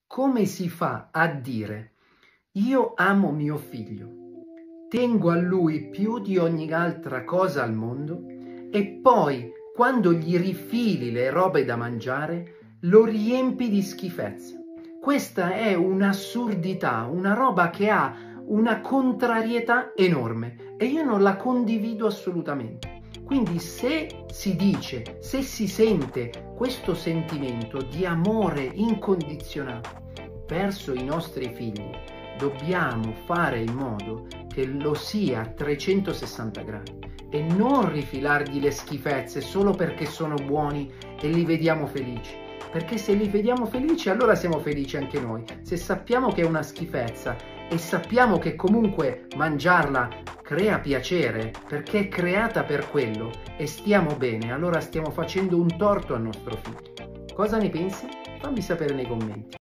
Come si fa a dire io amo mio figlio, tengo a lui più di ogni altra cosa al mondo e poi quando gli rifili le robe da mangiare lo riempi di schifezze? Questa è un'assurdità, una roba che ha una contrarietà enorme e io non la condivido assolutamente. Quindi se si dice, se si sente questo sentimento di amore incondizionato verso i nostri figli, dobbiamo fare in modo che lo sia a 360 gradi e non rifilargli le schifezze solo perché sono buoni e li vediamo felici. Perché se li vediamo felici, allora siamo felici anche noi. Se sappiamo che è una schifezza e sappiamo che comunque mangiarla crea piacere perché è creata per quello e stiamo bene, allora stiamo facendo un torto al nostro figlio. Cosa ne pensi? Fammi sapere nei commenti.